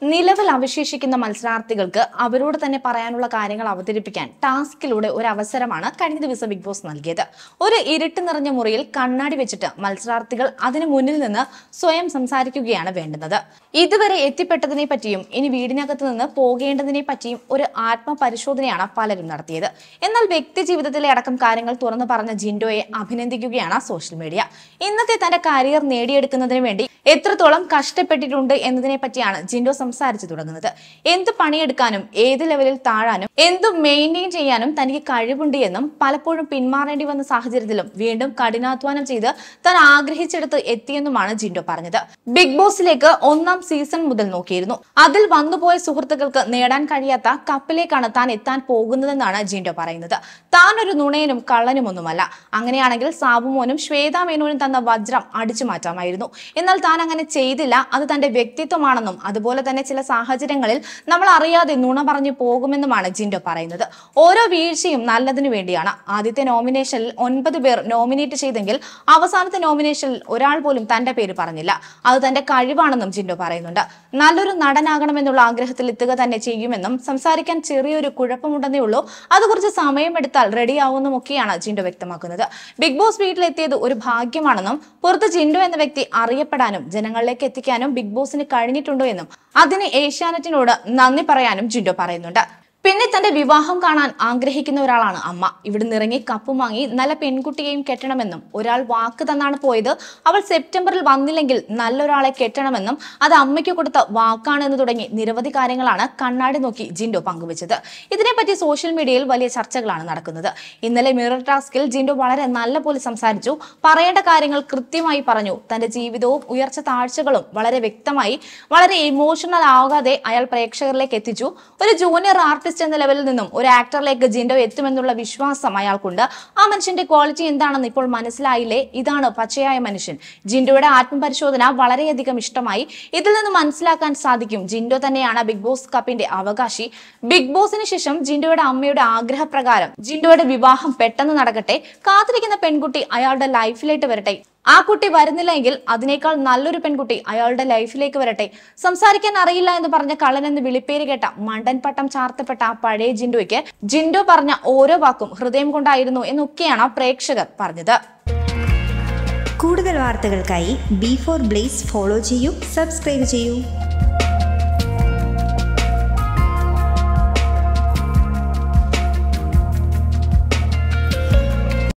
നിലവിൽ അവശേഷിക്കുന്ന മത്സരാർത്ഥികൾക്ക് അവരോട് തന്നെ പറയാനുള്ള കാര്യങ്ങൾ അവതരിപ്പിക്കാൻ ടാസ്കിലൂടെ ഒരു അവസരമാണ് കഴിഞ്ഞ ദിവസം ബിഗ് ബോസ് നൽകിയത്. ഒരു ഇരുട്ട് നിറഞ്ഞ മുറിയിൽ കണ്ണാടി വെച്ചിട്ട് മത്സരാർത്ഥികൾ അതിനു മുന്നിൽ നിന്ന് സ്വയം സംസാരിക്കുകയാണ് വേണ്ടുന്നത്. ഇതുവരെ എത്തിപ്പെട്ടതിനെ പറ്റിയും ഇനി വീടിനകത്ത് നിന്ന് പോകേണ്ടതിനെ പറ്റിയും ഒരു ആത്മപരിശോധനയാണ് പലരും നടത്തിയത്. എന്നാൽ വ്യക്തി ജീവിതത്തിലെ അടക്കം കാര്യങ്ങൾ തുറന്നു പറഞ്ഞ ജിൻഡോയെ അഭിനന്ദിക്കുകയാണ് സോഷ്യൽ മീഡിയ. ഇന്നത്തെ തന്റെ കരിയർ നേടിയെടുക്കുന്നതിന് വേണ്ടി എത്രത്തോളം കഷ്ടപ്പെട്ടിട്ടുണ്ട് എന്നതിനെ പറ്റിയാണ് ജിൻഡോ സംസാരിച്ചു തുടങ്ങുന്നത്. എന്ത് പണിയെടുക്കാനും ഏത് ലെവലിൽ താഴാനും എന്തും മെയിൻറ്റെയിൻ ചെയ്യാനും തനിക്ക് കഴിവുണ്ട് എന്നും പലപ്പോഴും പിന്മാറേണ്ടി വന്ന സാഹചര്യത്തിലും വീണ്ടും കഠിനാധ്വാനം ചെയ്ത് താൻ ആഗ്രഹിച്ചെടുത്ത് എത്തിയെന്നുമാണ് ജിൻഡോ പറഞ്ഞത്. ബിഗ് ബോസിലേക്ക് 1ാം സീസൺ മുതൽ നോക്കിയിരുന്നു. അതിൽ വന്നുപോയ സുഹൃത്തുക്കൾക്ക് നേടാൻ കഴിയാത്ത കപ്പിലേക്കാണ് താൻ എത്താൻ പോകുന്നതെന്നാണ് ജിൻഡോ പറയുന്നത്. താൻ ഒരു നുണയനും കള്ളനുമൊന്നുമല്ല. അങ്ങനെയാണെങ്കിൽ സാബുമോനും ശ്വേതാ മേനോനും തന്ന വജ്രം അടിച്ചു മാറ്റാമായിരുന്നു. എന്നാൽ താൻ അങ്ങനെ ചെയ്തില്ല. അത് തന്റെ വ്യക്തിത്വമാണെന്നും അതുപോലെ തന്നെ ചില സാഹചര്യങ്ങളിൽ നമ്മൾ അറിയാതെ നുണ പറഞ്ഞു പോകുമെന്നുമാണ് ജിൻഡോ പറയുന്നത്. ഓരോ വീഴ്ചയും നല്ലതിനു വേണ്ടിയാണ്. ആദ്യത്തെ നോമിനേഷനിൽ 9 പേർ നോമിനേറ്റ് ചെയ്തെങ്കിൽ അവസാനത്തെ നോമിനേഷനിൽ ഒരാൾ പോലും തന്റെ പേര് പറഞ്ഞില്ല. അത് തന്റെ കഴിവാണെന്നും ജിൻഡോ പറയുന്നുണ്ട്. നല്ലൊരു നടനാകണമെന്നുള്ള ആഗ്രഹത്തിൽ എത്തുക തന്നെ ചെയ്യുമെന്നും സംസാരിക്കാൻ ചെറിയൊരു കുഴപ്പമുണ്ടെന്നേ ഉള്ളൂ, അത് കുറച്ച് സമയമെടുത്താൽ റെഡിയാവുമെന്നൊക്കെയാണ് ജിൻഡോ വ്യക്തമാക്കുന്നത്. ബിഗ് ബോസ് വീട്ടിലെത്തിയത് ഒരു ഭാഗ്യമാണെന്നും പുറത്ത് ജിൻഡോ എന്ന വ്യക്തി അറിയപ്പെടാനും ജനങ്ങളിലേക്ക് എത്തിക്കാനും ബിഗ് ബോസിന് കഴിഞ്ഞിട്ടുണ്ടോ എന്നും അതിന് ഏഷ്യാനെറ്റിനോട് നന്ദി പറയാനും ജിൻഡോ പറയുന്നുണ്ട്. പിന്നെ തന്റെ വിവാഹം കാണാൻ ആഗ്രഹിക്കുന്ന ഒരാളാണ് അമ്മ. ഇവിടുന്ന് ഇറങ്ങി കപ്പും വാങ്ങി നല്ല പെൺകുട്ടിയെയും കെട്ടണമെന്നും ഒരാൾ വാക്ക് തന്നാണ് പോയത്, അവൾ സെപ്റ്റംബറിൽ വന്നില്ലെങ്കിൽ നല്ലൊരാളെ കെട്ടണമെന്നും അത് അമ്മയ്ക്ക് കൊടുത്ത വാക്കാണെന്ന് തുടങ്ങി നിരവധി കാര്യങ്ങളാണ് കണ്ണാടി നോക്കി ജിൻഡോ പങ്കുവച്ചത്. ഇതിനെപ്പറ്റി സോഷ്യൽ മീഡിയയിൽ വലിയ ചർച്ചകളാണ് നടക്കുന്നത്. ഇന്നലെ മിറർ ടാസ്കിൽ ജിൻഡോ വളരെ നല്ല പോലെ സംസാരിച്ചു. പറയേണ്ട കാര്യങ്ങൾ കൃത്യമായി പറഞ്ഞു. തന്റെ ജീവിതവും ഉയർച്ച താഴ്ചകളും വളരെ വ്യക്തമായി, വളരെ ഇമോഷണൽ ആകാതെ അയാൾ പ്രേക്ഷകരിലേക്ക് എത്തിച്ചു. ഒരു ജൂനിയർ ആർട്ടിസ്റ്റ് എന്ന ലെവലിൽ നിന്നും ഒരു ആക്ടറിലേക്ക് ജിൻഡോ എത്തുമെന്നുള്ള വിശ്വാസം അയാൾക്കുണ്ട്. ആ മനുഷ്യന്റെ ക്വാളിറ്റി എന്താണെന്ന് ഇപ്പോൾ മനസ്സിലായില്ലേ? ഇതാണ് പച്ചയായ മനുഷ്യൻ. ജിൻഡോയുടെ ആത്മപരിശോധന വളരെയധികം ഇഷ്ടമായി. ഇതിൽ നിന്ന് മനസ്സിലാക്കാൻ സാധിക്കും ജിൻഡോ തന്നെയാണ് ബിഗ് ബോസ് കപ്പിന്റെ അവകാശി. ബിഗ് ബോസിന് ശേഷം ജിൻഡോയുടെ അമ്മയുടെ ആഗ്രഹപ്രകാരം ജിൻഡോയുടെ വിവാഹം പെട്ടെന്ന് നടക്കട്ടെ, കാത്തിരിക്കുന്ന പെൺകുട്ടി അയാളുടെ ലൈഫിലേക്ക് വരട്ടെ. ആ കുട്ടി വരുന്നില്ല എങ്കിൽ അതിനേക്കാൾ നല്ലൊരു പെൺകുട്ടി അയാളുടെ ലൈഫിലേക്ക് വരട്ടെ. സംസാരിക്കാൻ അറിയില്ല എന്ന് പറഞ്ഞ കള്ളനെന്ന് വിളിപ്പേര് കേട്ട മണ്ടൻ പട്ടം ചാർത്തപ്പെട്ട ആ പഴയ ജിൻഡോയ്ക്ക് ജിൻഡോ പറഞ്ഞ ഓരോ വാക്കും ഹൃദയം കൊണ്ടായിരുന്നു എന്നൊക്കെയാണ് പ്രേക്ഷകർ പറഞ്ഞത്. കൂടുതൽ വാർത്തകൾക്കായി B4 Blaze ഫോളോ ചെയ്യൂ, സബ്സ്ക്രൈബ് ചെയ്യൂ.